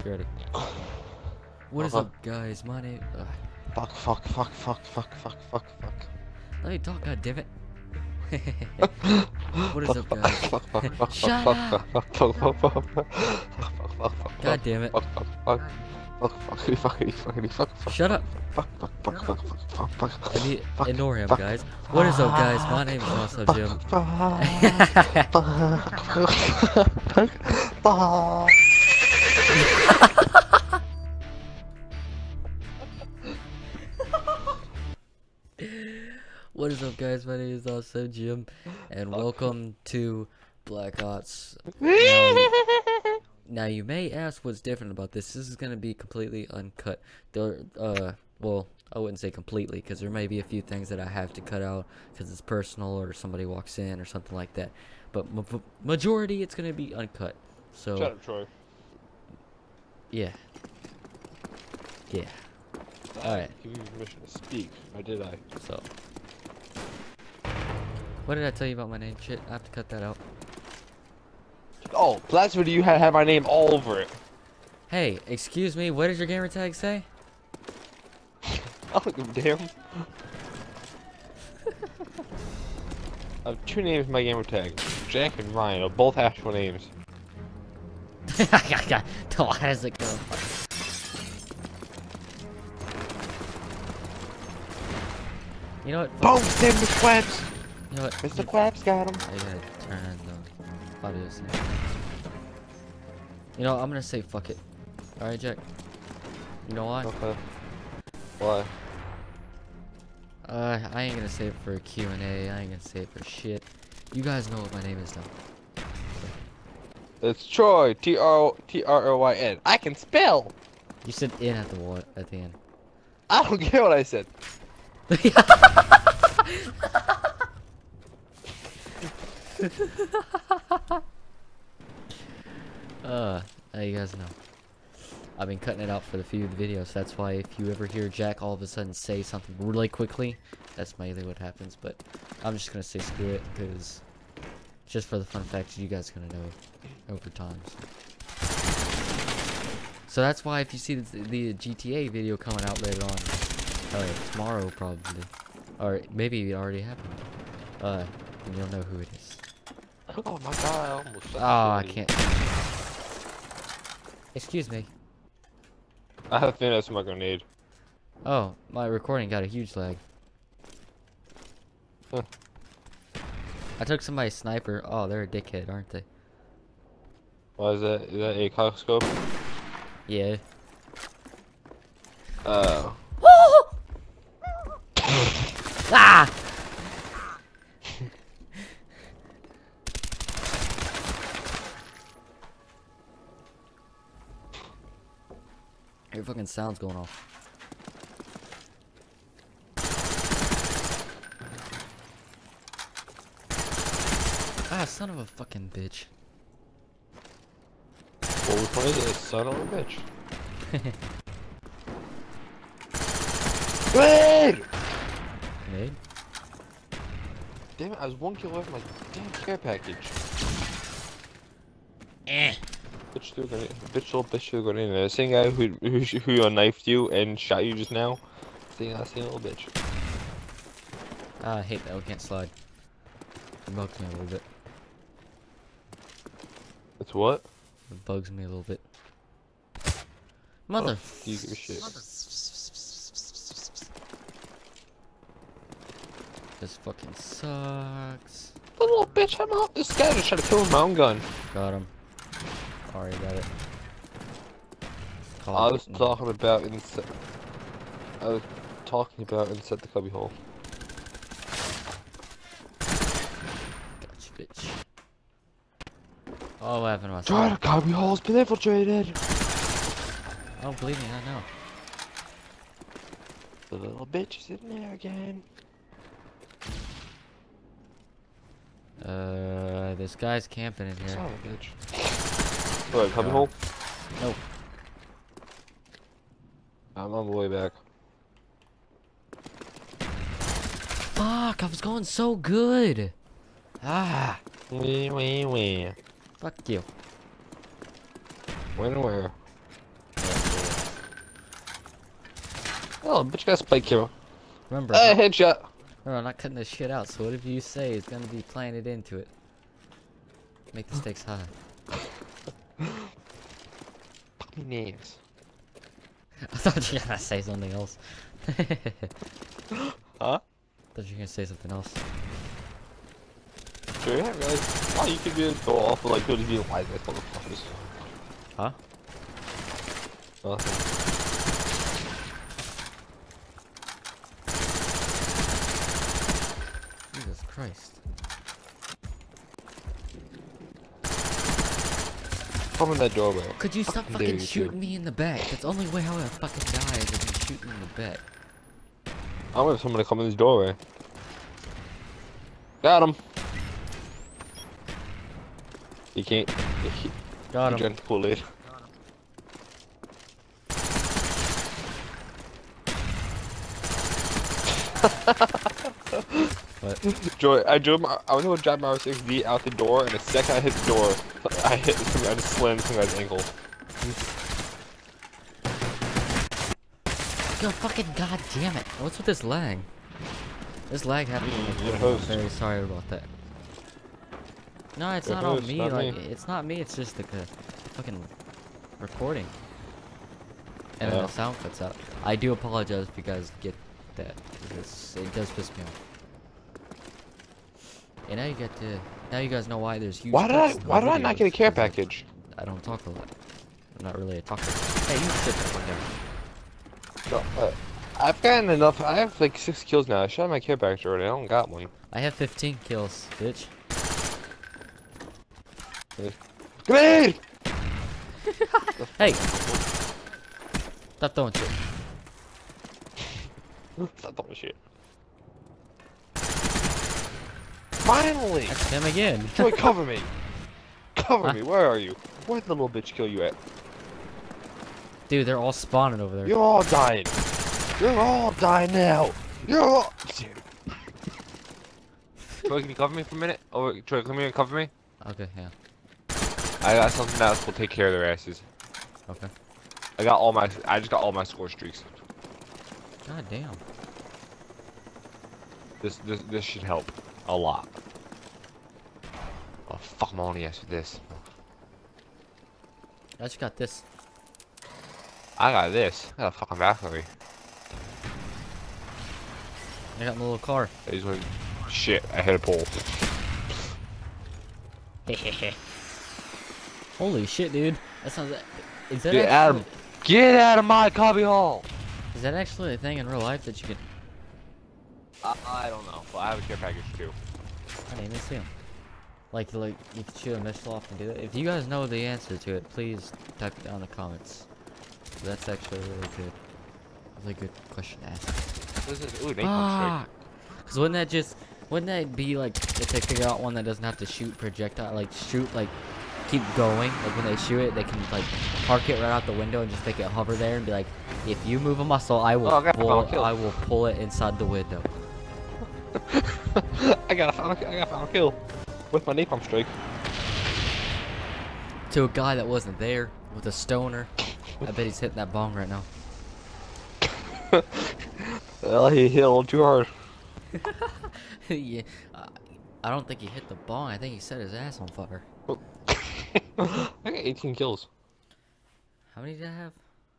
You ready? What is up, guys? My name. Fuck. Let me talk, goddammit. What is up, guys? Shut up! God damn it! Shut up! Ignore him, guys. What is up, guys? My name is also Jim. What is up, guys? My name is also Jim, and welcome to Black Ops. Now you may ask what's different about this. This is gonna be completely uncut. Well, I wouldn't say completely, because there may be a few things that I have to cut out because it's personal or somebody walks in or something like that. But majority, it's gonna be uncut. So. Shut up, Troy. Yeah. Alright. Give me permission to speak, or did I? So. What did I tell you about my name? Shit, I have to cut that out. Oh, last video you had my name all over it. Hey, excuse me, what does your gamer tag say? I don't give a damn. I have two names in my gamer tag. Jack and Ryan are both actual names. How does it go? You know what? Boom! Save Mr. Quabs! You know what? Mr. Quabs got him. I gotta turn the audio sound. You know, I'm gonna say fuck it. Alright, Jack? You know why? Okay. Why? I ain't gonna say it for a Q&A. I ain't gonna say it for shit. You guys know what my name is now. It's Troy. T-R-O-Y-N. I can spell! You said in at the end. I don't care what I said. You guys know. I've been cutting it out for the few videos. That's why if you ever hear Jack all of a sudden say something really quickly, that's mainly what happens. But I'm just gonna say screw it, because just for the fun fact, you guys are gonna know over time. So that's why if you see the GTA video coming out later on, tomorrow probably, or maybe it already happened, then you'll know who it is. Oh my god, I almost Oh, I can't. Excuse me. I have to think that's my grenade. Oh, my recording got a huge lag. Huh. I took somebody's sniper. Oh, they're a dickhead, aren't they? Why is that? Is that a cockscope? Yeah. Oh. Ah! Your fucking sound's going off. Ah, son of a fucking bitch. Well, which one is it? Son of a bitch. Wait! Nade? Damn it, I was 1 kill away from my damn care package. Bitch threw a grenade. Little bitch threw a grenade. The same guy who knifed you and shot you just now. Same little bitch. Ah, I hate that we can't slide. It bugs me a little bit. It's what? It bugs me a little bit. Mother. Do you give a shit? This fucking sucks. The little bitch, I'm out. This guy just tried to kill him with my own gun. Got him. Already got it. I was talking about inside. I was talking about inside the cubby hole. Gotcha, bitch. Oh, what happened to my Try the cubby hole's been infiltrated. Oh, believe me, I know. The little bitch is in there again. This guy's camping in here. Son of a bitch. What, cubby hole? Nope. I'm on the way back. Fuck, I was going so good. Ah. Wee. Fuck you. When and where? Oh, bitch got a spike hero. Remember, Headshot. remember, I'm not cutting this shit out, so whatever you say is gonna be planted into it. Make the stakes high. Fucking names. I thought you were gonna say something else. Huh? Thought you were gonna say something else. Sure, yeah, really. Oh, you could be a go off of like really being wise ass motherfuckers. Huh? Nothing. Jesus Christ. Come in that doorway. Could you stop Dare fucking you shooting to. me in the back? That's the only way how I fucking die is if you shoot me in the back. I'm gonna have somebody come in this doorway. Got him. He can't. Got He him. drank the Kool-Aid. What? Joy, I was able to drive my R6D out the door, and the second I hit the door, I just slammed some guy's ankle. Yo, fucking goddamn it! What's with this lag? This lag happened. I'm very sorry about that. No, it's not on me. not Like, me. it's not me. It's just the fucking recording, and then Yeah. the sound cuts out. I do apologize if you guys get that. Because it does piss me off. And now you get to. Now you guys know why there's huge. Why cuts in did I my not get a videos, care 'cause I- package? I don't talk a lot. I'm not really a talker. Hey, you sit the fuck down. No, I've gotten enough. I have like 6 kills now. I shot my care package already. I don't got one. I have 15 kills, bitch. Grenade! Hey! Stop throwing shit. Stop throwing shit. Finally! That's him again. Joy, cover me! Cover Huh? me, where are you? Where'd the little bitch kill you at? Dude, they're all spawning over there. You're all dying! You're all dying now! You're all... Troy, can you cover me for a minute? Oh, Troy, come here and cover me. Okay, yeah. I got something else will take care of their asses. Okay. I just got all my score streaks. God damn. This should help a lot. Oh fuck my only ass with this. I just got this. I got this. I got a fucking battery. I got my little car. I just went shit, I hit a pole. Holy shit, dude. That sounds. Is that Get actually, Get out of my cubby hole! is that actually a thing in real life that you can? I don't know, but I have a care package too. I didn't even see him. Like you can shoot a missile off and do that. If you guys know the answer to it, please type it down in the comments. That's actually a really good question to ask. This is ooh, napalm strike. Cause wouldn't that be like if they figure out one that doesn't have to shoot projectile, like shoot like keep going, like when they shoot it they can like park it right out the window and just make it hover there and be like, if you move a muscle I will I will pull it inside the window. I got a final kill with my napalm strike. To a guy that wasn't there with a stoner. I bet he's hitting that bong right now. Well, he hit a little too hard. Yeah, I don't think he hit the bong. I think he set his ass on fire. I got 18 kills. How many did I have?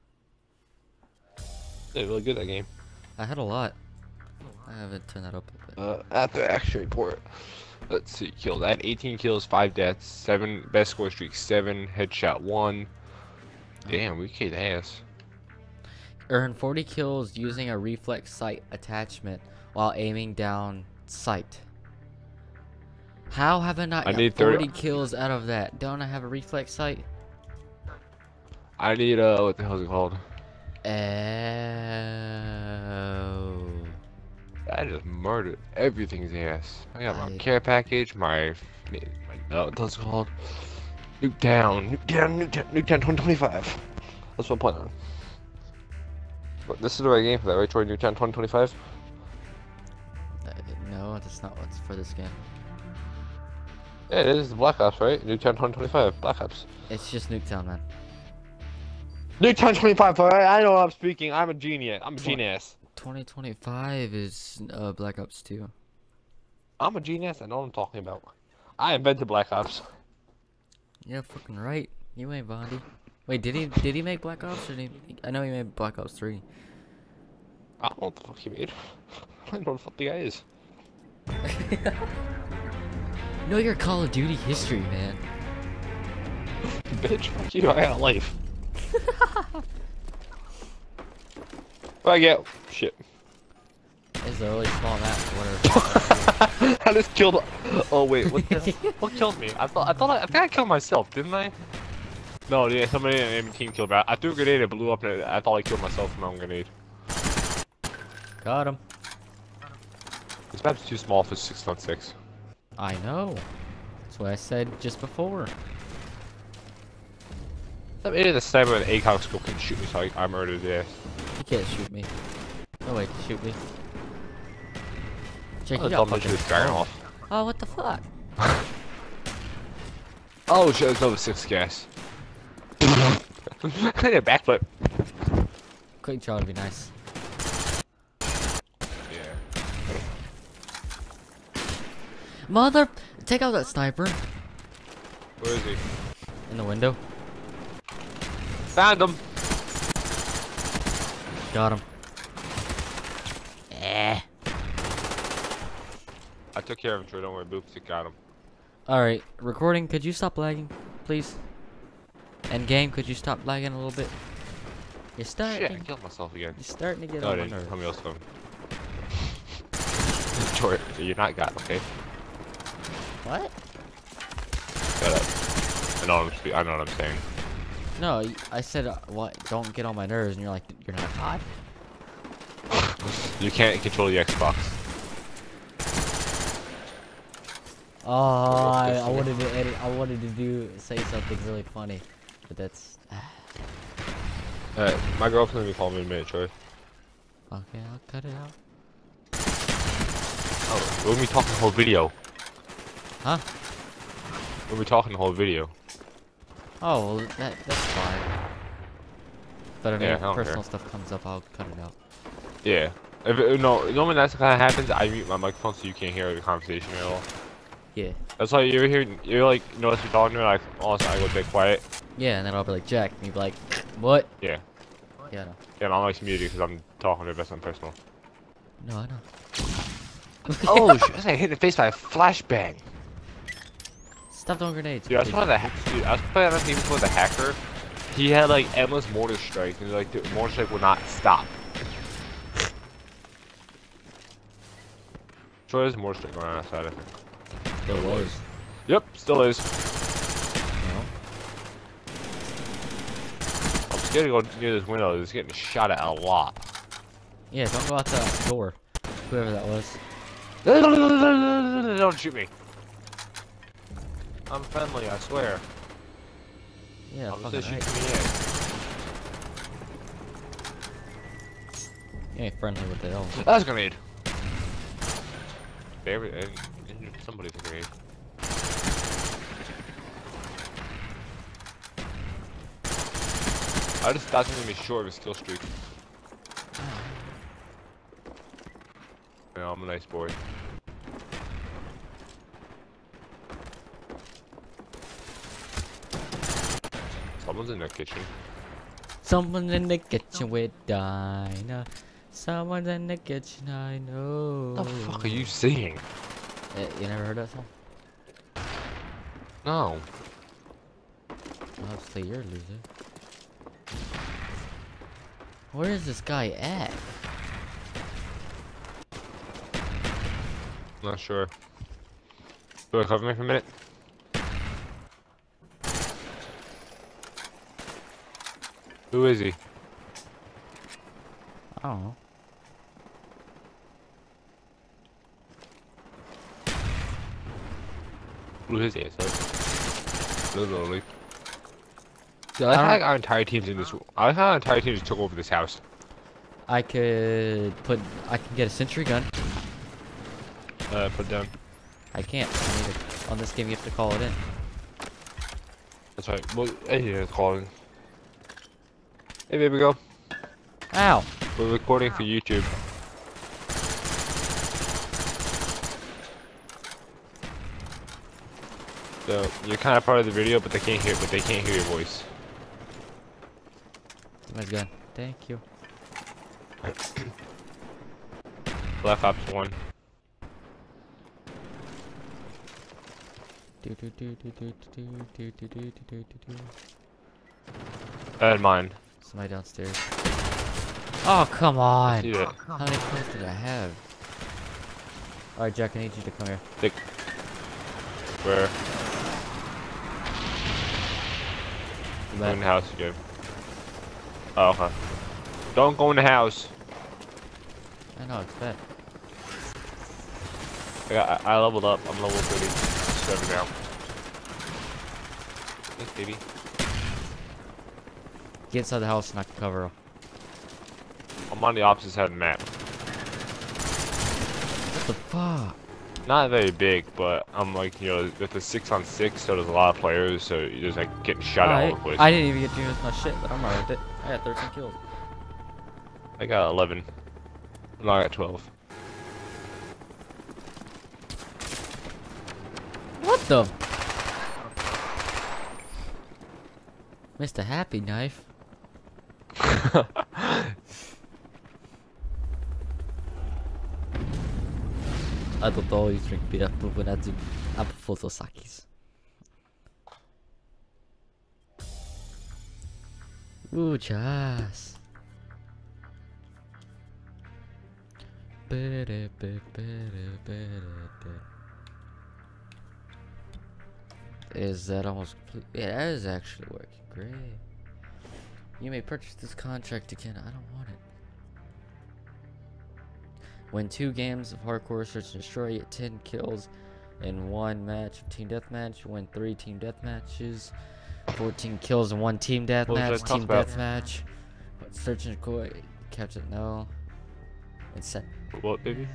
Did really good that game. I had a lot. I haven't turned that up a bit. At the action report. Let's see, kills. I had 18 kills, 5 deaths, 7 best score streak, 7 headshot, 1. Damn, we kicked ass. Earn 40 kills using a reflex sight attachment while aiming down sight. How have I not I got need 40 kills out of that? Don't I have a reflex sight? I need what the hell is it called? Oh. I just murdered everything's ass. I got my I- care package, my what's it called? Nuketown 2025. That's what I'm playing on. But this is the right game for that, right? Troy, Nuketown 2025. No, that's not what's for this game. Yeah, it is the Black Ops, right? Nuketown 2025, Black Ops. It's just Nuketown, man. New 1025. Alright, I know what I'm speaking. I'm a genius. I'm a genius. 2025 is Black Ops 2. I'm a genius. I know what I'm talking about. I invented Black Ops. Yeah, fucking right. You ain't Bondi. Wait, did he make Black Ops or did he? I know he made Black Ops 3. I don't know what the fuck he made. I don't know what the fuck the guy is. Know your Call of Duty history, man. Bitch, fuck you. I got a life. What I get? Shit. It's a really small map. Whatever. I just killed. Oh wait, what the? What killed me? I think I killed myself, didn't I? No, yeah, somebody in the enemy team killed me. I threw a grenade, it blew up, and I thought I killed myself with my own grenade. Got him. This map's too small for 6on6. I know. That's what I said just before. Some idiot the sniper with an ACOG scope can shoot me, so I murdered his ass. He can't shoot me. No way, shoot me. Jake, Oh, you the got dumb fucking... bitch dragon off. Oh, what the fuck? Oh shit, there's over 6 gas. I need a backflip. Quick draw would be nice. Yeah. Mother... Take out that sniper. Where is he? In the window. Found him. Got him. Eh. I took care of him, Troy. Don't worry, Boops. Got him. Alright, recording, could you stop lagging, please? And game, could you stop lagging a little bit? You're starting. Shit, I killed myself again. You're starting to get No, I on my didn't. nerves. Somebody else killed him. Troy, you're not got, okay? What? Shut up. I know what I'm saying. No, I said, what? Don't get on my nerves, and you're like, you're not God? You can't control the Xbox. Oh, I wanted to edit. I wanted to say something really funny, but that's. My girlfriend's gonna be calling me in a minute, Troy. Okay, I'll cut it out. Oh, we'll be talking the whole video. Huh? We'll be talking the whole video. Oh, well, that's fine. But I mean, Yeah, I if don't personal care. stuff comes up, I'll cut it out. Yeah. No, normally that's kind of happens. I mute my microphone so you can't hear the conversation at all. Yeah. That's why you're here. You're like, notice you're talking to me, like, all of a sudden I go dead quiet. Yeah, and then I'll be like, Jack, and you'll be like, what? Yeah. Yeah, I know. Yeah, and I'm like muted because I'm talking to best on personal. No, I know. Oh, shit! I was hit in the face by a flashbang. Stop throwing grenades. Dude, I was playing on a team before the hacker. He had like endless mortar strike, and like the mortar strike would not stop. So there's mortar strike going on outside, I think. Still was. Yep, still is. No. I'm scared to go near this window. It's getting shot at a lot. Yeah, don't go out the door. Whoever that was. Don't shoot me. I'm friendly, I swear. Yeah, I'm fucking just right. shooting me You ain't friendly with the elves. in. That's a grenade. Somebody's a grenade. I just thought something to be short of a skill streak. Yeah, I'm a nice boy. Someone's in their kitchen. Someone's in the kitchen with Dinah. Someone's in the kitchen, I know. What the fuck are you singing? You never heard that song? No. Obviously, you're a loser. Where is this guy at? Not sure. Do I cover me for a minute? Who is he? I don't know. Blew his ass up. Literally. Yeah, I like how our entire team's in this. I like how our entire team just took over this house. I can get a sentry gun. Put it down. I can't. I need it. On this game, you have to call it in. That's right. Well, yeah, it's calling. Hey, baby girl. Ow. We're recording for YouTube. So you're kind of part of the video, but they can't hear your voice. Somebody's gun. Thank you. Left Ops 1. Mine. Somebody downstairs. Oh, come on. See that. How many kills did I have? Alright, Jack, I need you to come here. Where? Go Back. in the house again. Oh, okay. Don't go in the house. I know, it's bad. I leveled up. I'm level 37 now. Thanks, baby. Get inside the house and I can cover her. I'm on the opposite side of the map. What the fuck? Not very big, but I'm like, you know, with the 6-on-6, so there's a lot of players, so you're just like getting shot all over the place. I didn't even get to use my shit, but I'm alright with it. I got 13 kills. I got 11. No, I got 12. What the? Missed a happy knife. Adotou i tranquila procurado a Fotosakis. Jazz. Is that almost complete? Yeah, that is actually working great. You may purchase this contract again. I don't want it. Win 2 games of hardcore search and destroy, get 10 kills in 1 match of team deathmatch. Win 3 team deathmatches, 14 kills in 1 team deathmatch. Team deathmatch. Search and destroy, catch it. No. It's set. What, baby?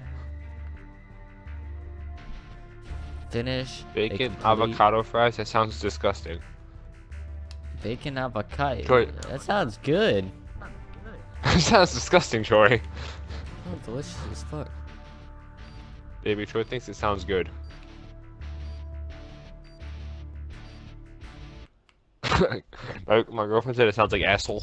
Finish. Bacon avocado fries. That sounds disgusting. Bacon avocado. Troy. That sounds good. That sounds disgusting, Troy. Oh, delicious as fuck. Baby, Troy thinks it sounds good. my girlfriend said it sounds like asshole.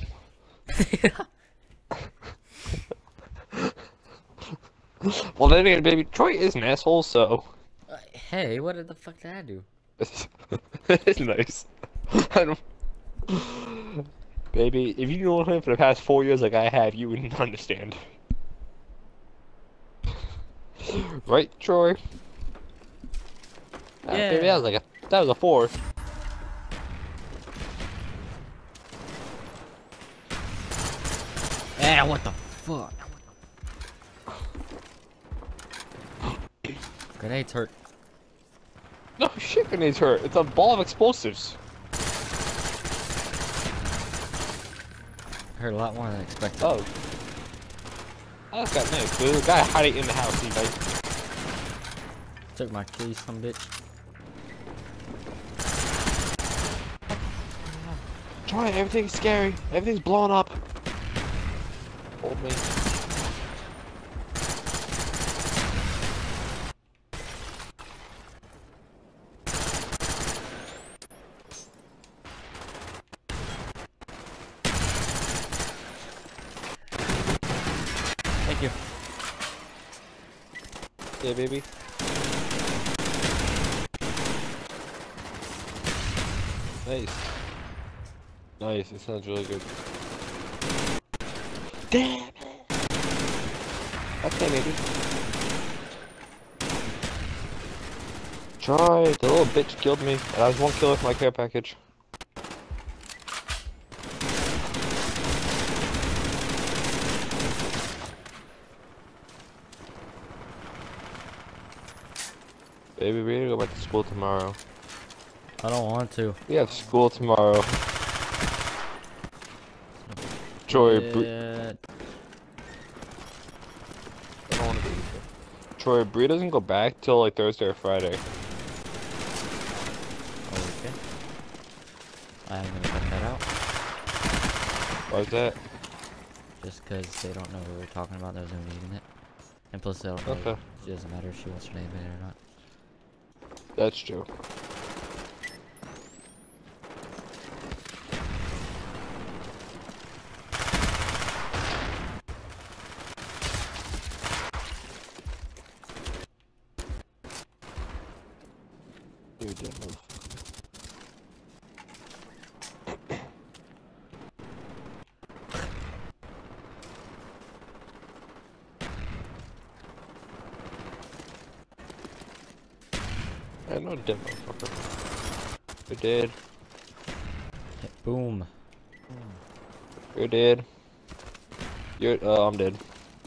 Well, then again, baby, Troy is an asshole, so. Hey, what the fuck did I do? It's nice. I don't. Baby, if you know him for the past 4 years like I have, you wouldn't understand. Right, Troy? Yeah. Baby, that was a 4. Ah, what the fuck? Grenades hurt. No shit, grenades hurt. It's a ball of explosives. Hurt a lot more than expected. Oh. That's got nice. There's a guy hiding in the house, he like. Took my keys, some bitch. Troy, everything's scary. Everything's blowing up. Hold me. Thank you. Yeah, baby. Nice. Nice, it sounds really good. Damn it! Okay, maybe. Try, the little bitch killed me, and I was 1 kill with my care package. Baby, we need to go back to school tomorrow. I don't want to. We have school tomorrow. Troy, I don't want to be Troy, Bree doesn't go back till like Thursday or Friday. Okay. I'm gonna cut that out. Why is that? Just because they don't know what we're talking about, there's no need in it. And plus, they don't know, Okay. it doesn't matter if she wants her name in it or not. That's true. You dead motherfucker. I know dead motherfucker. You're dead. Boom. You're dead. You're I'm dead.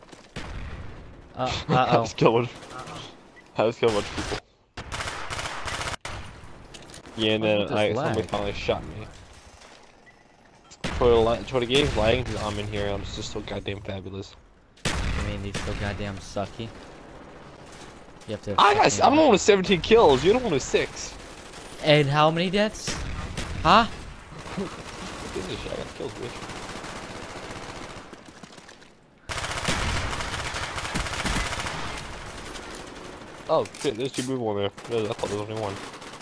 I Uh-oh. was killing. I was killing a bunch of people. Yeah, and then somebody finally shot me. Try the game's lagging because I'm in here. I'm just so goddamn fabulous. I mean, he's so goddamn sucky. You have to. I'm the one with 17 kills. You're the one with 6. And how many deaths? Huh? Give this shit. I got kills, bitch. Oh shit! There's 2 people in there. I thought there was only 1.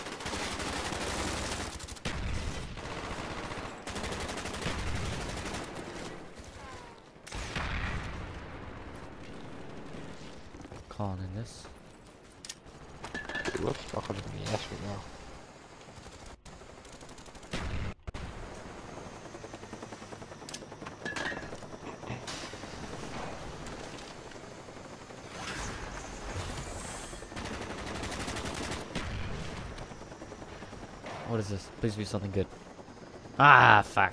Calling in this. Dude, what's fucking in the ass right now? What is this? Please be something good. Ah, fuck.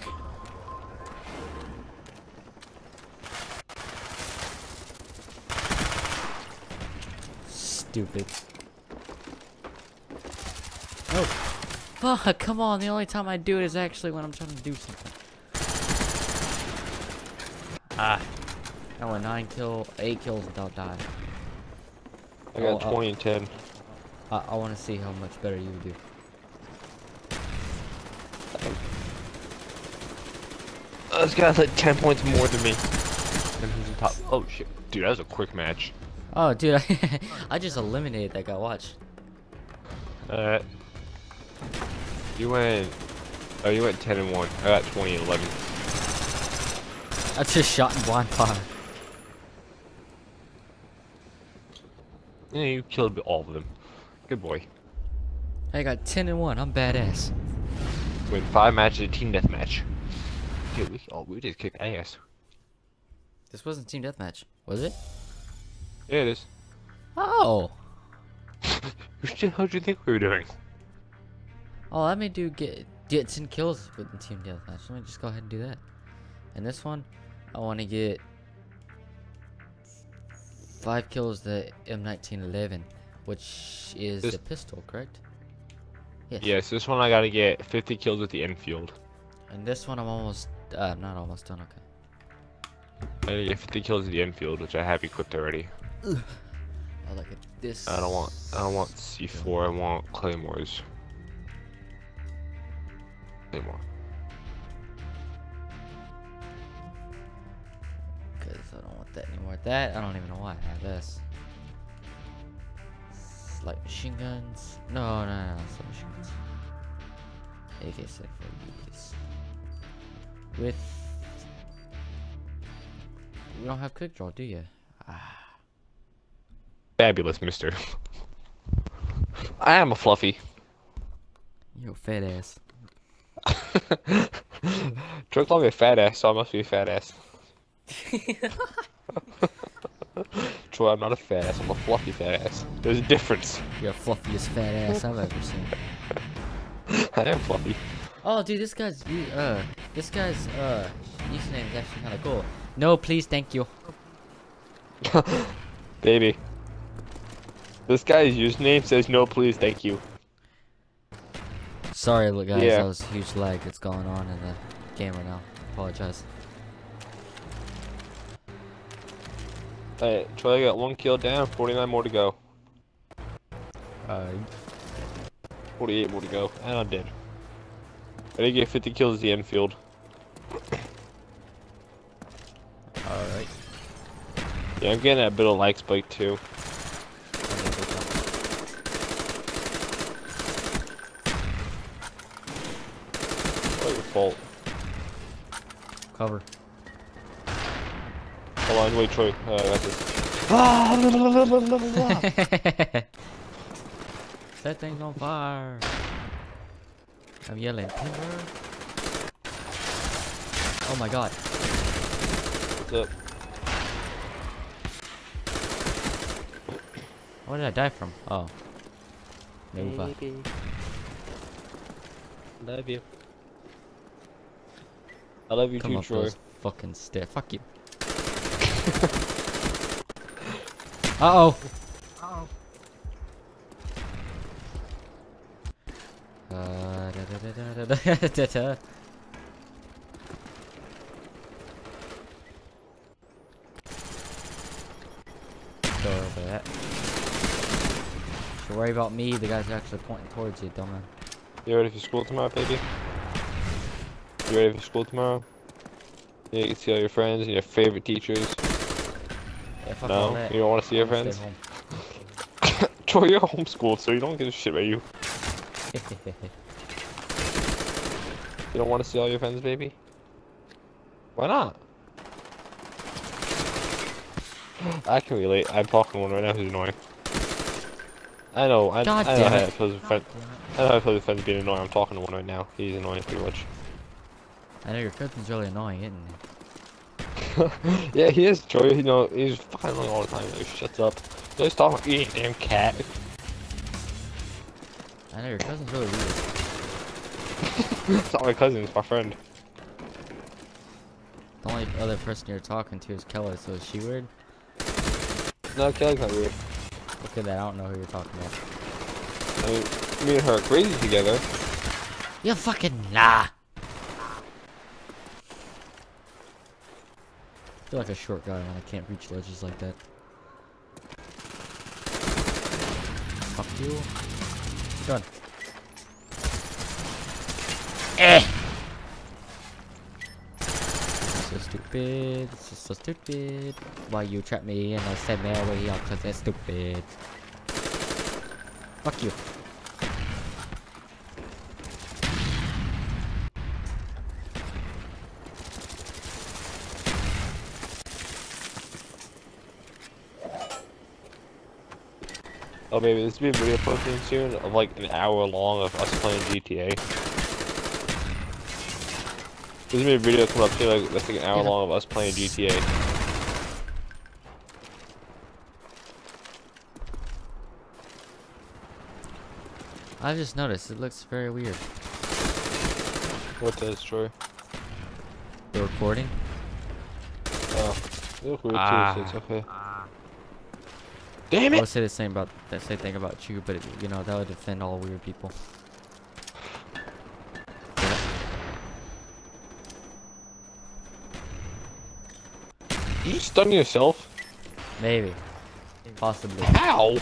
Stupid. Oh. Fuck, come on. The only time I do it is actually when I'm trying to do something. Ah. I went 8 kills without dying. I got 20 and 10. I want to see how much better you do. This guy's like 10 points more than me. And he's in top. Oh shit. Dude, that was a quick match. Oh, dude, I just eliminated that guy. Watch. Alright. You went 10 and 1. I got 20 and 11. I just shot in blind fire. Yeah, you killed all of them. Good boy. I got 10 and 1. I'm badass. Win 5 matches, a team deathmatch. Dude, we just kicked ass. This wasn't team deathmatch, was it? Yeah, it is. Oh. How'd you think we were doing? Oh, let me get 10 kills with the team deathmatch. Let me just go ahead and do that. And this one, I want to get 5 kills the M1911, which is the pistol, correct? Yes. Yes, this one I gotta get 50 kills with the Enfield. And this one I'm almost, not almost done, okay. I gotta get 50 kills with the Enfield, which I have equipped already. Ugh. I like it. This. I don't want C4. I want Claymores. Claymore. Because I don't want that anymore. That I don't even know why I have this. Light machine guns. No, it's not machine guns. AK-74 with. You don't have quick draw, do you? Ah. Fabulous, mister. I am a fluffy. You're a fat ass. Troy called me a fat ass, so I must be a fat ass. Troy, I'm not a fat ass, I'm a fluffy fat ass. There's a difference. You're the fluffiest fat ass I've ever seen. I am fluffy. Oh, dude, this guy's username is actually kind of cool. No, please, thank you. Baby. This guy's username says no please, thank you. Sorry, guys, Yeah. that was a huge lag that's going on in the game right now. Apologize. Alright, Troy got 1 kill down, 49 more to go. 48 more to go, and I'm dead. I did get 50 kills at the Enfield. Yeah, I'm getting that bit of lag spike too. Oh, your fault. Cover. Hold on, wait, Troy. I got this. That thing's on fire. I'm yelling timber. Oh my god. What's up? What did I die from? Oh. Nova. Baby. Love you. I love you Come too, up Troy. those fucking stairs. Fuck you. Uh-oh. Uh-oh. Da-da-da-da-da-da-da. Go over that. Don't worry about me, the guy's actually pointing towards you, dumbass. You ready for school tomorrow, baby? You ready for school tomorrow? Yeah, you can see all your friends and your favorite teachers. Yeah, fuck all No? that. You don't want to see your Stay friends? home. Troy, you're homeschooled, so you don't give a shit about you. You don't want to see all your friends, baby? Why not? I can relate. I'm talking to one right now who's annoying. I know how to play with friends. I know how to play with friends being annoying. I'm talking to one right now. He's annoying pretty much. I know your cousin's really annoying, isn't he? Yeah, he is, Troy. You know, he's fucking annoying all the time. He shuts up. He's talking about eating damn cat. I know your cousin's really weird. It's not my cousin, it's my friend. The only other person you're talking to is Kelly, so is she weird? No, Kelly's not weird. Look at that, I don't know who you're talking about. I mean, me and her are crazy together. You fucking nah! I feel like a short guy when I can't reach ledges like that. Fuck you. Done. Eh! So stupid. It's just so stupid. Why you trap me in a same way? Cause it's stupid. Fuck you. Oh baby, this will be a video posting soon of like an hour long of us playing GTA. There's gonna be a video coming up soon that's like an hour long of us playing GTA. I've just noticed it looks very weird. What does, Troy? The recording? Oh, you look weird too, so it's okay. Damn I it! would say the same thing about you, but you know that would offend all weird people. Did you stun yourself? Maybe. Possibly. How?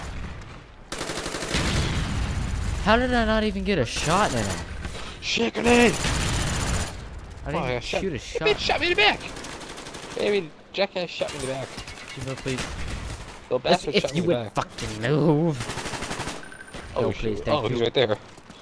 How did I not even get a shot in him? Shake it in! I didn't even shoot a shot. Bitch, shot me in the back! Baby, jackass shot me in the back. Could you move, please? The bastard shot If me you in the would back. fucking move. Oh, No, shit. please, thank Oh, you. he's right there.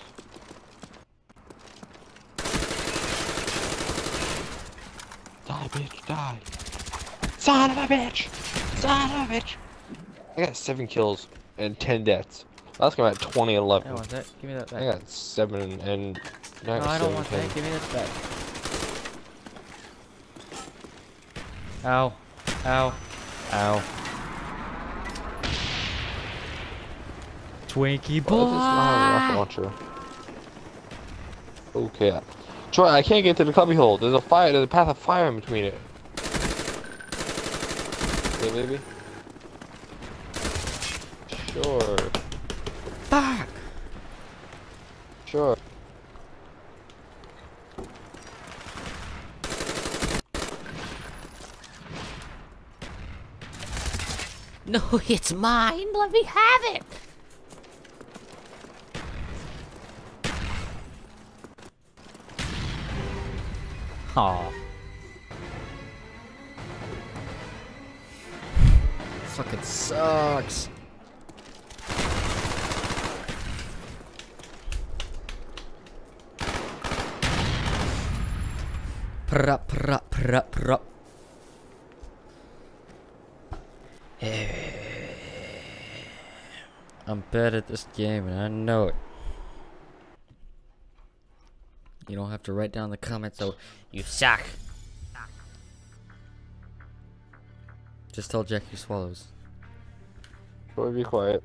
Die, bitch, die. Son of a bitch! Son of a bitch! I got 7 kills and 10 deaths. Last game I had 20 and 11. I want that. Give me that back. I got 7 and... No, I don't want that. Give me that back. Ow. Ow. Ow. Twinkie boy! Well, this is not a rocket launcher. Okay. Troy, I can't get to the cubby hole. There's a path of fire in between it. Yeah, baby? Sure. Fuck! Sure. No, it's mine. Let me have it. Aw. fucking sucks. Prop, prop, prop, prop. I'm bad at this game and I know it. You don't have to write down in the comments though. You suck. Just tell Jack he swallows. Boy, be quiet.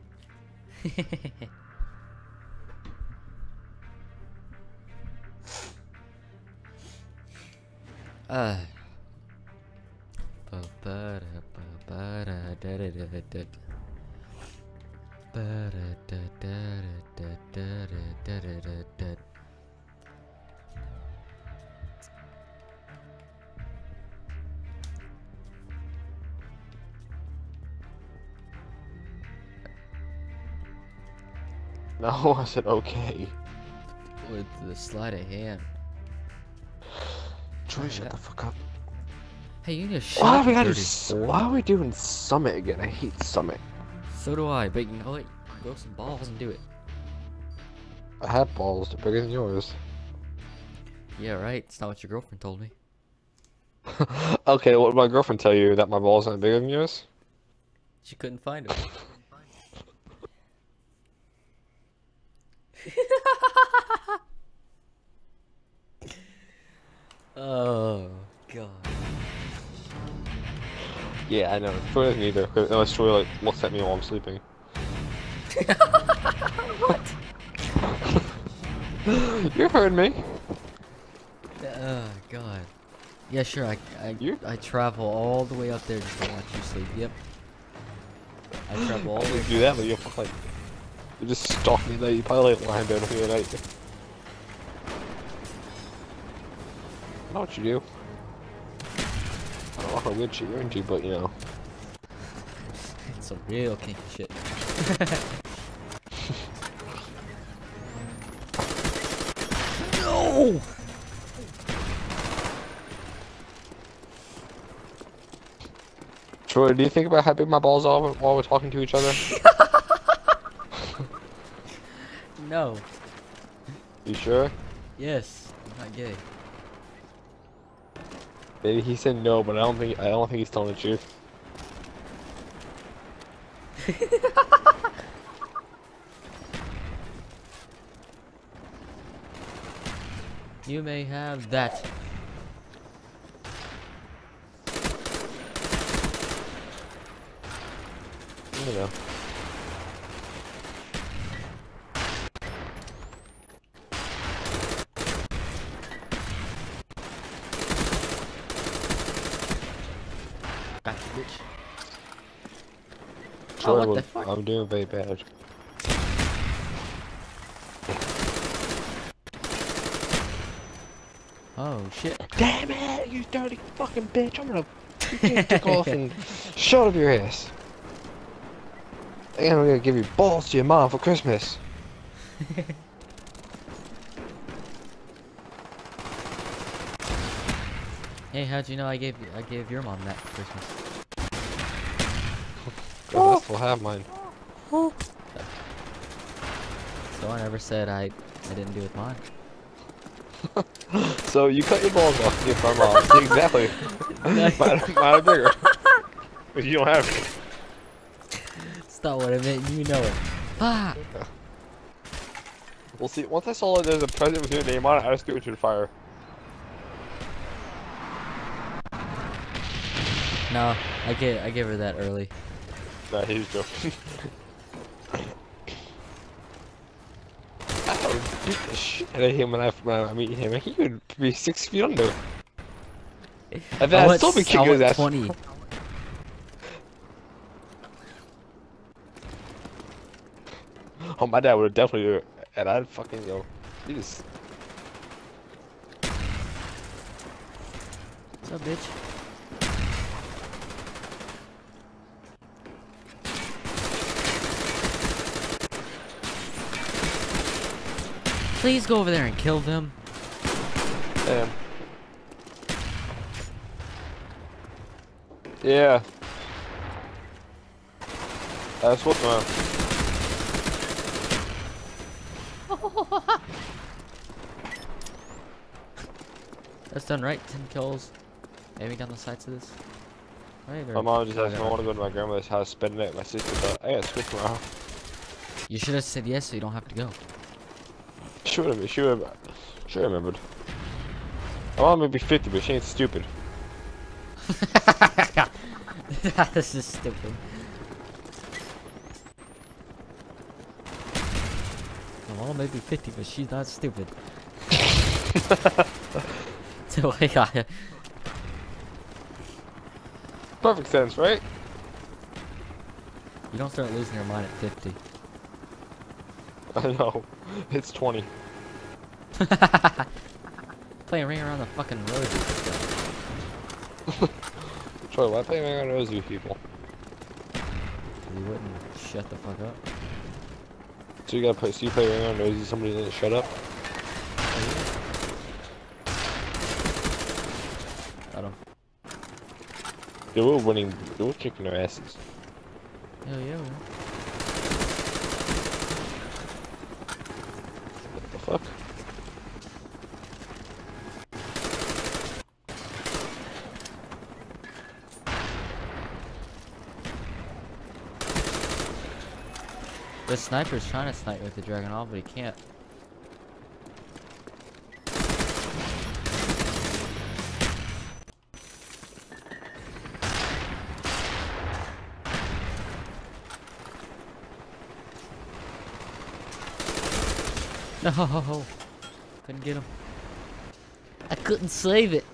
No, I said okay. With the sleight of hand. Troy, shut the fuck up. Hey, you need to shut Why up, are we you gotta dirty why whore. are we doing Summit again? I hate Summit. So do I, but you know what? Grow some balls and do it. I have balls, they're bigger than yours. Yeah, right. It's not what your girlfriend told me. Okay, what did my girlfriend tell you? That my balls aren't bigger than yours? She couldn't find him. Oh god. Yeah, I know. Troy doesn't either. Unless Troy like looks at me while I'm sleeping. What? You heard me. Oh god. Yeah, sure. I travel all the way up there just to watch you sleep. Yep. I travel all the way. Do that, but you like you just stalk me there. You probably like lying down with me at night. I know what you do. I don't know how weird shit you're into, but you know. It's some real kinky shit. No! Troy, do you think about how big my balls are while we're talking to each other? No. You sure? Yes. I'm not gay. Maybe he said no, but I don't think he's telling the truth. You may have that. You know. Gotcha, bitch. Troy, what the fuck? I'm doing very bad. Oh shit. Damn it, you dirty fucking bitch! I'm gonna take your dick off and shove up your ass. And I'm gonna give you balls to your mom for Christmas. Hey, how'd you know I gave your mom that for Christmas? God, I still have mine. So I never said I didn't do it with mine. So you cut your balls off to give my mom. Exactly. Mine are bigger. But you don't have it. It's not what I meant. You know it. Ah. We'll see. Once I saw that there's a present with your name on it, I just threw it to the fire. No, I gave her that early. Nah, he's joking. I would beat the shit out of him when I meet him. He would be 6 feet under. And then I'd still be kicking his ass. 20. Oh, my dad would have definitely do it. And I'd fucking, Jesus. What's up, bitch? Please go over there and kill them. Damn. Yeah. That's what's wrong. That's done right. 10 kills. Aiming down the sides of this. Right, My mom just asked me, I want to go to my grandmother's house, spend the night with my sister, but I got school tomorrow. You should have said yes so you don't have to go. She remembered. My mom may be 50, but she ain't stupid. This is stupid. My mom may be 50, but she's not stupid. So I got it. Perfect sense, right? You don't start losing your mind at 50. I know. It's 20. Playing ring around the fucking roses. Troy, why play Ring Around the Rosie with people? You wouldn't shut the fuck up. So you gotta play, so you play Ring Around the Rosie, somebody didn't shut up? Got him. They were winning, they were kicking their asses. Hell yeah, man. What the fuck? The sniper's trying to snipe with the Dragon Ball, but he can't. No, couldn't get him. I couldn't save it.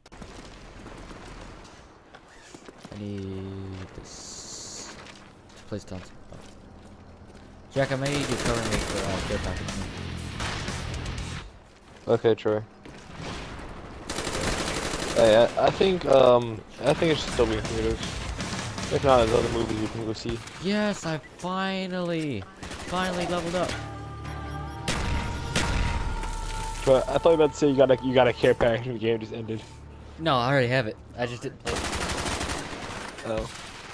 I need this. Please don't. Oh. Jack, I may need you to cover me for care package. Okay, Troy. Hey, I think it should still be in theaters. If not, there's other movies you can go see. Yes, I finally leveled up. But I thought you were about to say you got a care package and the game just ended. No, I already have it. I just didn't play it. Oh.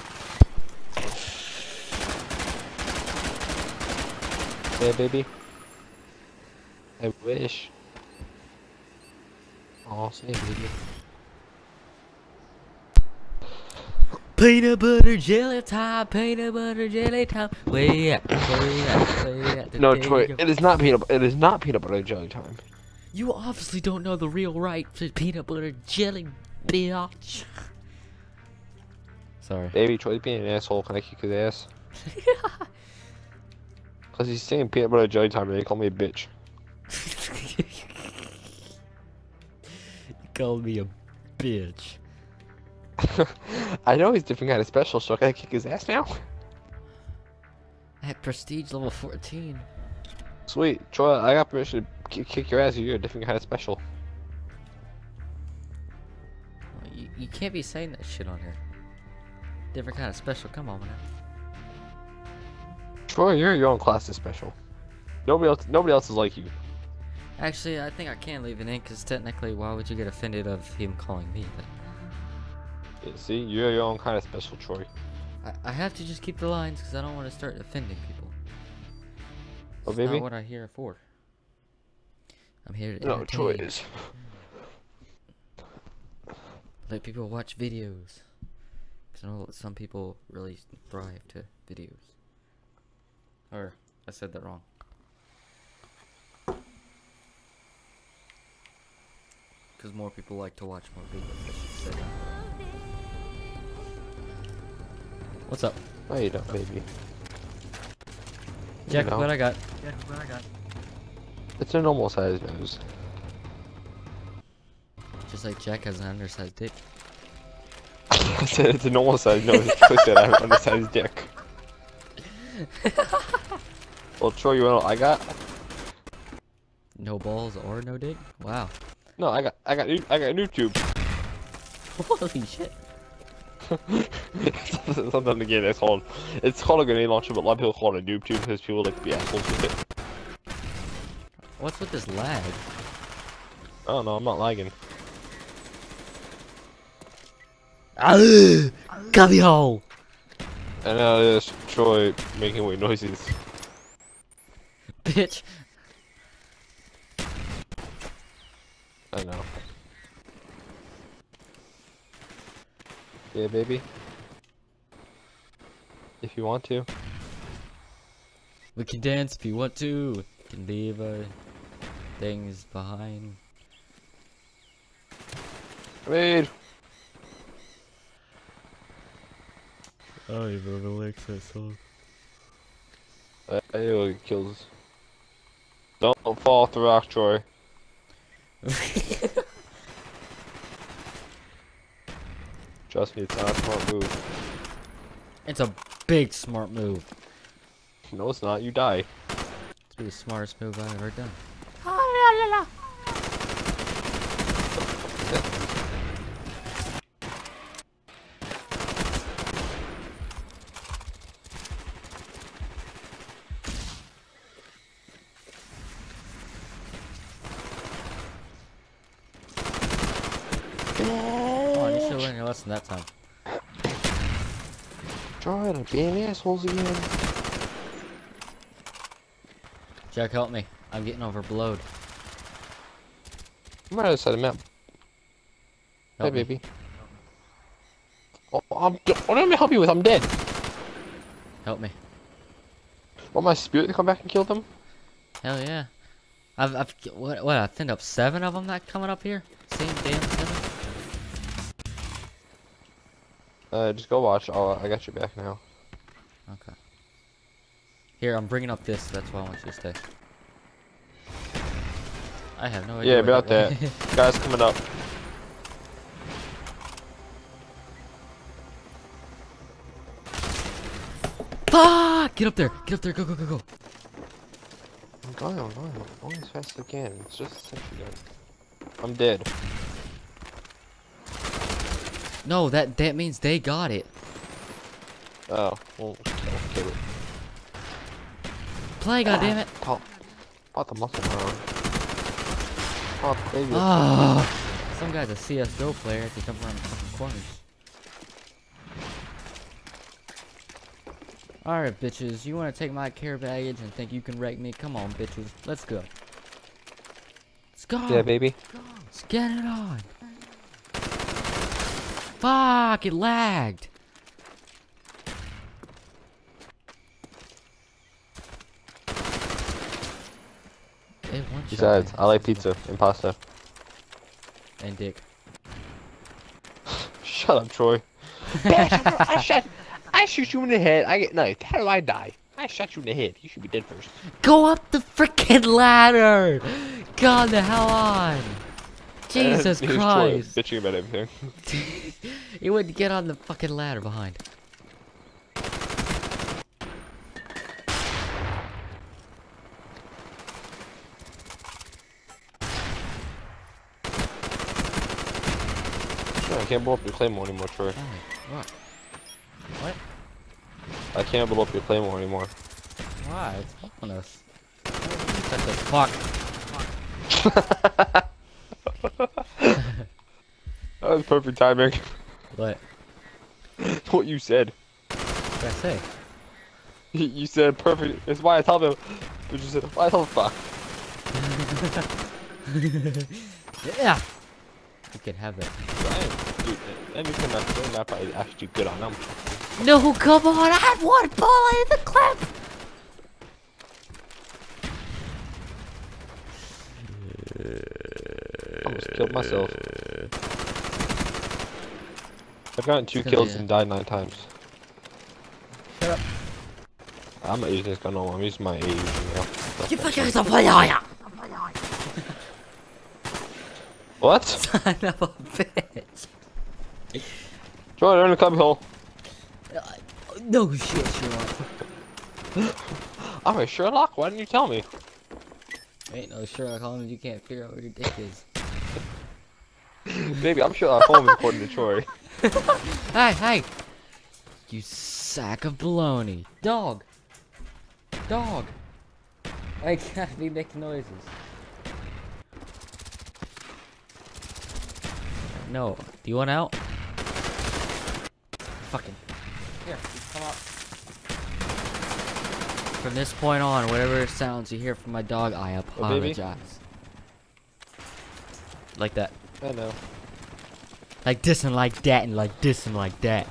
Yeah, baby. I wish. Oh, say baby. Peanut butter jelly time, peanut butter jelly time. Way up, way up, way up. No, Troy, it is not peanut butter jelly time. You obviously don't know the real right to peanut butter jelly, bitch. Sorry. Baby, Troy's being an asshole. Can I kick his ass? Cause he's saying peanut butter jelly time and they call me a bitch. You called me a bitch. I know he's different kind of special, so can I kick his ass now? At prestige level 14. Sweet, Troy, I got permission to kick your ass. You're a different kind of special. Well, you can't be saying that shit on here. Different kind of special. Come on, man. Troy, you're your own class of special. Nobody else is like you. Actually, I think I can leave it in because technically, why would you get offended of him calling me that? Yeah, see, you're your own kind of special, Troy. I have to just keep the lines because I don't want to start offending people. Oh, It's baby? not what I'm here for. I'm here to No, Troy entertain. is. Let people watch videos. Because I know some people really thrive to videos. Or, I said that wrong. Because more people like to watch more videos, I should say that. What's up? No, you don't, baby. Jack, You know. what I got? It's a normal size nose. Just like Jack has an undersized dick. I said it's a normal size nose. I said I have an undersized dick. Well, Troy, you know what I got? No balls or no dick? Wow. No, I got YouTube. Holy shit. Something again. It's called a grenade launcher, but a lot of people call it a noob tube because people like to be assholes with it. What's with this lag? Oh no, I'm not lagging. Cubby hole! And now there's Troy making weird noises. Bitch. I know. Yeah, baby. If you want to. We can dance if you want to. We can leave our things behind. Raid! Oh, you really likes that song. It kills. Don't fall off the rock, Troy. Trust me, it's not a smart move. It's a big smart move. No, it's not. You die. It's the smartest move I've ever done. Come on, you should learn your lesson that time. Trying to be assholes again. Jack, help me. I'm getting overblowed. I'm right outside the map. Hey, Help me. baby. Oh, what am I help you with? I'm dead. Help me. Want my spirit to come back and kill them? Hell yeah. I thinned up 7 of them that coming up here. Same damn 7. Just go watch. I got your back now. Okay. Here, I'm bringing up this. That's why I want you to stay. I have no idea. Yeah, about that. Guys coming up. Fuck! Get up there! Get up there! Go, go, go, go! I'm going as fast as I can. It's just a sentry gun. I'm dead. No, that means they got it. Oh, well, kill it. Play, goddammit! Pop the muscle around. Oh, baby. Ah! Some guy's a CS:GO player if you come around the fucking corners. Alright, bitches, you wanna take my care baggage and think you can wreck me? Come on, bitches. Let's go. Let's go! Yeah, baby. Let's get it on! Fuck! It lagged! Besides, I like pizza and pasta. And dick. Shut up, Troy. I shoot you in the head. I get knifed. How do I die? I shot you in the head. You should be dead first. Go up the freaking ladder! God the hell on! Jesus Here's Christ! Troy bitching about everything. You wouldn't get on the fucking ladder behind. I can't blow up your claymore anymore, Troy. Oh, what? What? I can't blow up your claymore anymore. Why? It's following us. What the fuck? That was perfect timing. What? What you said. What did I say? You said perfect. It's why I tell them. But you said, why the fuck? Yeah! You can have it. Dude, anything that's doing that I actually good on them. No, come on! I had 1 bullet in the clip! I almost killed myself. I've gotten 2 kills and died 9 times. Shut up. I'm not using this gun no more. I'm using my AU now. You fucking player! What? Son of a bitch. Join her in the cubby hole. No shit, Sherlock. I'm a Sherlock? Why didn't you tell me? Ain't no Sherlock Holmes, you can't figure out where your dick is. Baby, I'm Sherlock Holmes according to Troy. Hey, hey! You sack of baloney. Dog! Dog! I can't be making noises. No. Do you want out? Fucking. Here, come out. From this point on, whatever sounds you hear from my dog, I apologize. Like that. I know. Like this and like that and like this and like that.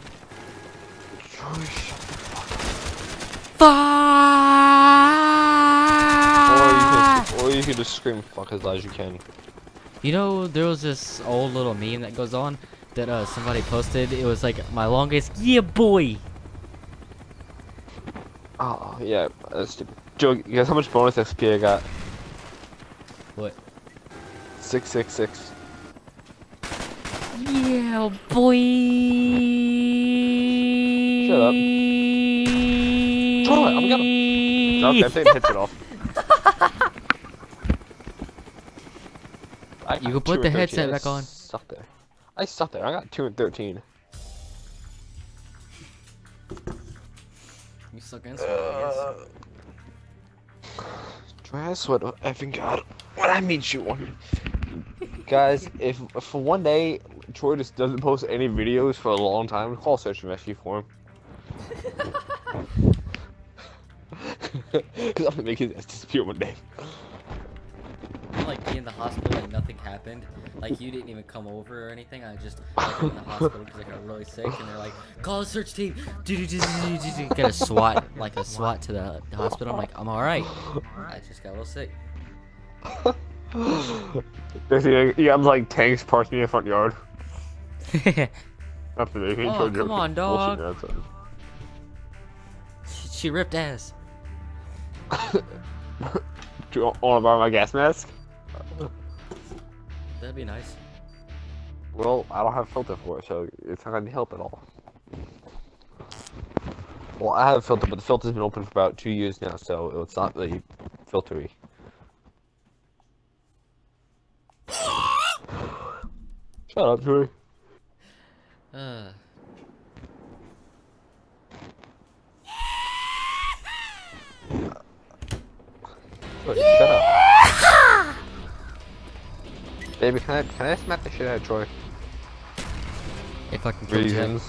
Or you can just scream fuck as loud as you can. You know, there was this old little meme that goes on that somebody posted. It was like my longest yeah boy. Oh yeah, that's stupid. Joe, guess how much bonus XP I got? What? 666. Yeah boy. Shut up. Troy, I'm gonna. Okay, I'm taking headset off. You can put the headset back on. I suck there. I got 2 and 13. You suck against me, I guess. Troy, I swear to effing God, when I meet you one. Guys, if for one day Troy just doesn't post any videos for a long time, call search and rescue for him. Because I'm gonna make his ass disappear one day. I'm like be in the hospital and nothing happened. Like you didn't even come over or anything. I just like I'm in the hospital because I got really sick and they're like, call a search team. Get a SWAT, like a SWAT to the hospital. I'm like, I'm alright. I just got a little sick. You have like tanks parked in your front yard. Oh, come on, dog. She ripped ass. Do you want to borrow my gas mask? That'd be nice. Well, I don't have a filter for it, so it's not going to help at all. Well, I have a filter, but the filter's been open for about 2 years now, so it's not really filtery. Shut up, Joey. Shut up. Baby, can I smack the shit out of Troy? If I can kill Reasons.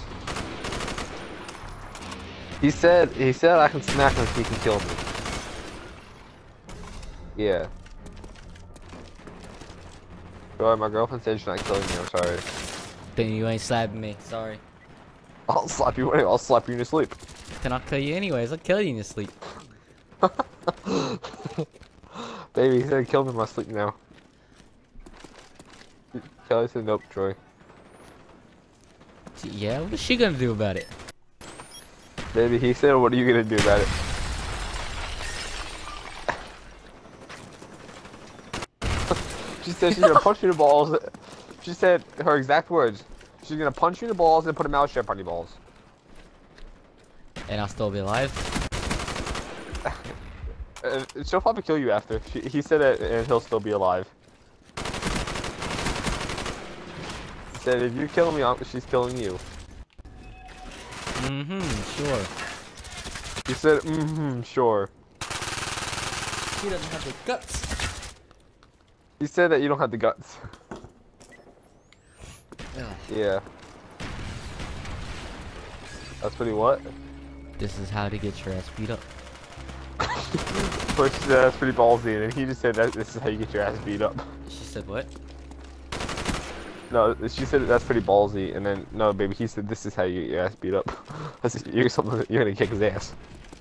He said I can smack him if he can kill me. Yeah. Sorry, my girlfriend said she's not killing me, I'm sorry. Then you ain't slapping me, sorry. I'll slap you anyway, I'll slap you in your sleep. Then I'll kill you anyways, I'll kill you in your sleep. Baby, he said kill me in my sleep now. Kelly said nope, Troy. Yeah, what is she gonna do about it? Baby, he said what are you gonna do about it? She said she's gonna punch you in the balls. She said her exact words. She's gonna punch you in the balls and put a mouse strap on your balls. And I'll still be alive? She'll probably kill you after. He said it and he'll still be alive. He said if you kill me, she's killing you. Sure. He said, sure. She doesn't have the guts. He said that you don't have the guts. Yeah. That's pretty what? This is how to get your ass beat up. First she said that's pretty ballsy, and then he just said that this is how you get your ass beat up. She said what? No, she said that's pretty ballsy, and then no, baby, he said this is how you get your ass beat up. You're gonna kick his ass.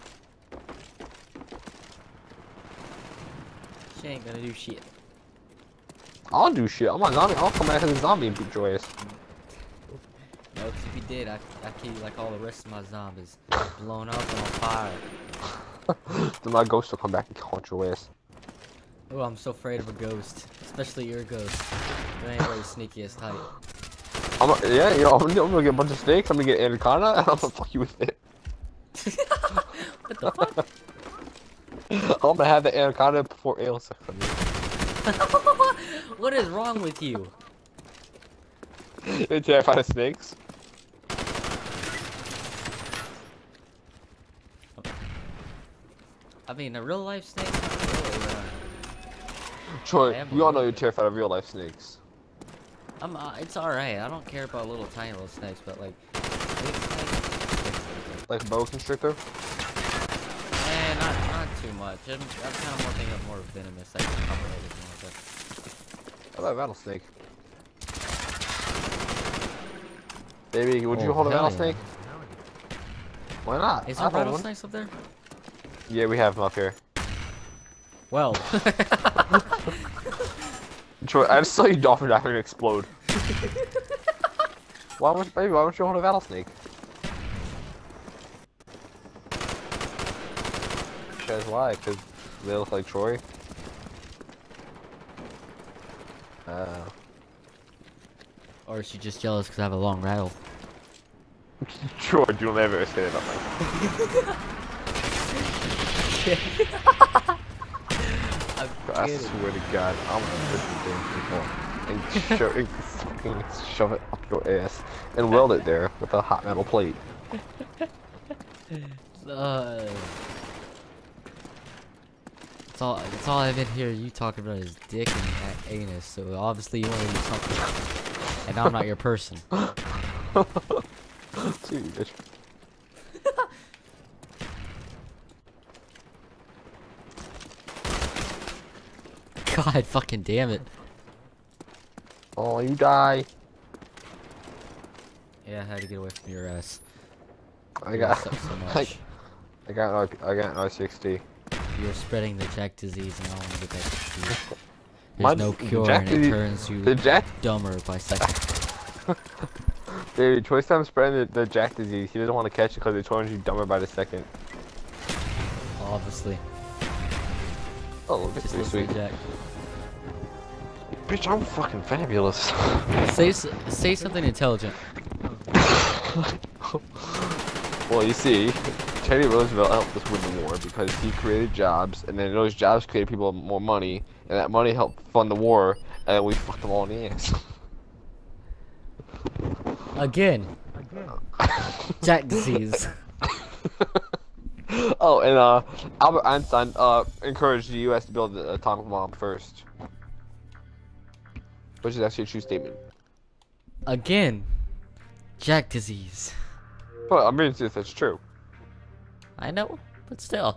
She ain't gonna do shit. I'll do shit. I'm a zombie. I'll come out as a zombie and beat your ass. No, if you did, I'd kill you like all the rest of my zombies. Blown up and on fire. Then my ghost will come back and haunt your ass. Oh, I'm so afraid of a ghost. Especially your ghost. You ain't very sneaky as type. Yeah, you know, I'm gonna get a bunch of snakes, I'm gonna get anaconda, and I'm gonna fuck you with it. What the fuck? I'm gonna have the anaconda before ale sex on you. What is wrong with you? You're terrified of snakes? I mean, a real life snake? Not really, Troy, we all know you're terrified of real life snakes. It's alright. I don't care about little tiny little snakes, but like big snakes. Like a boa constrictor? Not too much. I'm kind of more thinking of more venomous. I can cover everything like that. I like rattlesnake. Baby, would you Oh, hold a hell rattlesnake? yeah. Why not? Is there I've had one. rattlesnakes up there? Yeah, we have them up here. Well. Troy, I just saw you dolphin dive and explode. Why don't you hold a rattlesnake? Because why? Because they look like Troy? Or is she just jealous because I have a long rattle? Troy, you'll never say that. I swear to God, I'm gonna put the damn thing and shove it up your ass and weld it there with a hot metal plate. It's all I've been hearing you talking about is dick and anus, so obviously you want to do something. And I'm not your person. See you, bitch. God fucking damn it. Oh, you die. Yeah, I had to get away from your ass. I got So much. I got an R60. You're spreading the Jack disease and I want to get that disease. My- There's no cure Jack and it disease- turns you The Jack, dumber by seconds. dude, Troy's time spreading the Jack disease. He doesn't want to catch it because it turns you dumber by the second. Obviously. Oh, look, Just it's listen sweet. to Jack. Bitch, I'm fucking fabulous. Say something intelligent. Well, you see, Teddy Roosevelt helped us win the war because he created jobs, and then those jobs created people more money, and that money helped fund the war, and then we fucked them all in the ass. Again. Jack disease. Oh, and Albert Einstein encouraged the U.S. to build the atomic bomb first, which is actually a true statement. Again. Jack disease. But I'm being serious, that's true. I know, but still.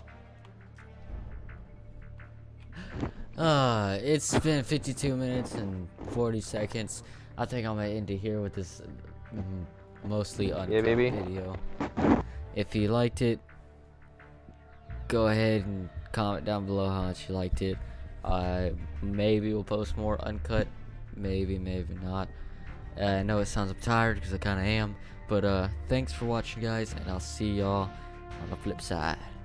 It's been 52 minutes and 40 seconds. I think I'm gonna end it here with this mostly uncut baby. video. If you liked it, go ahead and comment down below how much you liked it. Maybe we'll post more uncut, maybe not. I know it sounds I'm tired because I kind of am, but thanks for watching, guys, and I'll see y'all on the flip side.